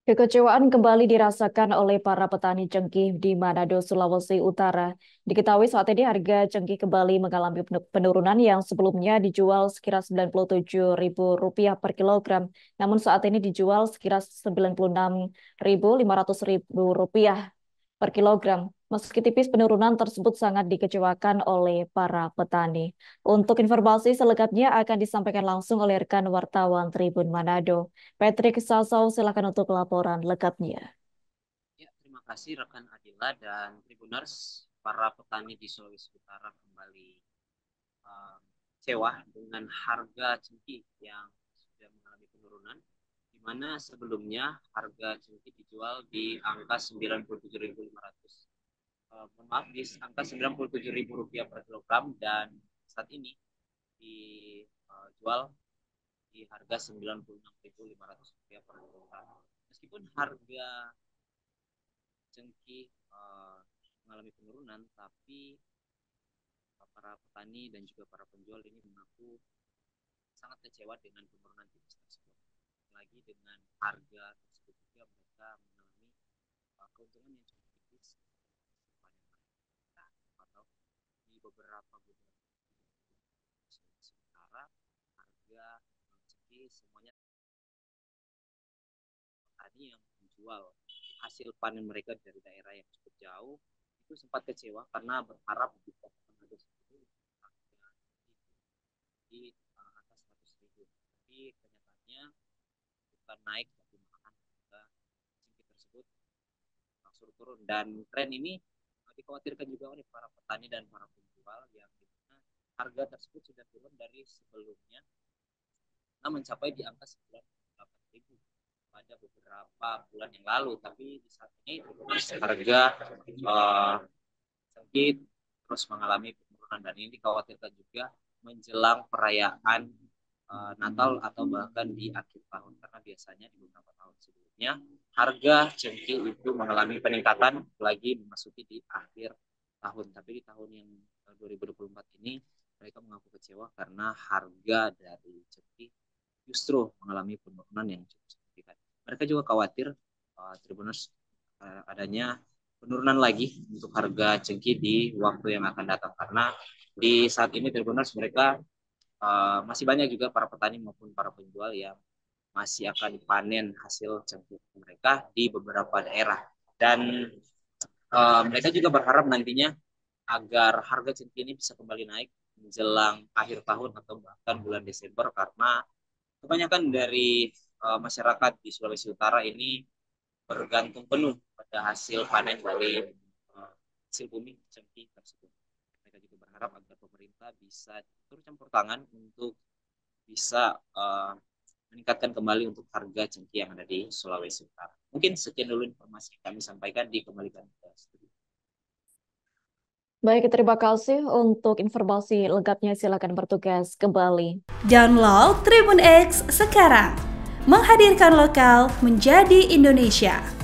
Kekecewaan kembali dirasakan oleh para petani cengkeh di Manado, Sulawesi Utara. Diketahui saat ini harga cengkeh kembali mengalami penurunan yang sebelumnya dijual sekira Rp97.000 per kilogram, namun saat ini dijual sekira Rp96.500 per kilogram. Meski tipis, penurunan tersebut sangat dikecewakan oleh para petani. Untuk informasi selengkapnya akan disampaikan langsung oleh rekan wartawan Tribun Manado. Patrick Sasau, silakan untuk laporan lengkapnya. Ya, terima kasih rekan Adila dan Tribuners. Para petani di Sulawesi Utara kembali kecewa dengan harga cengkeh yang sudah mengalami penurunan, di mana sebelumnya harga cengkeh dijual di angka 97.500. Maaf, di angka Rp97.000 per kilogram, dan saat ini dijual di harga Rp96.500 per kilogram. Meskipun harga cengkeh mengalami penurunan, tapi para petani dan juga para penjual ini mengaku sangat kecewa dengan penurunan tipis tersebut. Lagi dengan harga tersebut juga mereka mengalami keuntungan yang cukup tipis atau di beberapa sementara harga cengkeh semuanya petani yang menjual hasil panen mereka dari daerah yang cukup jauh itu sempat kecewa karena berharap bisa di atas 100.000. Tapi kenyataannya bukan naik, tapi malah harga cengkeh tersebut langsung turun. Dan tren ini dikhawatirkan juga oleh para petani dan para penjual yang dimana harga tersebut sudah turun dari sebelumnya mencapai di angka 98.000 pada beberapa bulan yang lalu. Tapi di saat ini harga cengkeh terus mengalami penurunan, dan ini dikhawatirkan juga menjelang perayaan Natal atau bahkan di akhir tahun, karena biasanya di beberapa tahun sebelumnya harga cengkeh itu mengalami peningkatan lagi memasuki di akhir tahun. Tapi di tahun yang 2024 ini mereka mengaku kecewa karena harga dari cengkeh justru mengalami penurunan yang cukup signifikan. Mereka juga khawatir Tribuners adanya penurunan lagi untuk harga cengkeh di waktu yang akan datang, karena di saat ini Tribuners mereka masih banyak juga para petani maupun para penjual yang masih akan panen hasil cengkeh mereka di beberapa daerah, dan mereka juga berharap nantinya agar harga cengkeh ini bisa kembali naik menjelang akhir tahun atau bahkan bulan Desember, karena kebanyakan dari masyarakat di Sulawesi Utara ini bergantung penuh pada hasil panen dari hasil bumi cengkeh tersebut. Mereka juga berharap agar pemerintah bisa turut campur tangan untuk bisa meningkatkan kembali untuk harga cengkeh yang ada di Sulawesi Utara. Mungkin sekian dulu informasi yang kami sampaikan, dikembalikan ke studio. Baik, terima kasih untuk informasi lengkapnya. Silakan bertugas kembali. Download Tribun X sekarang, menghadirkan lokal menjadi Indonesia.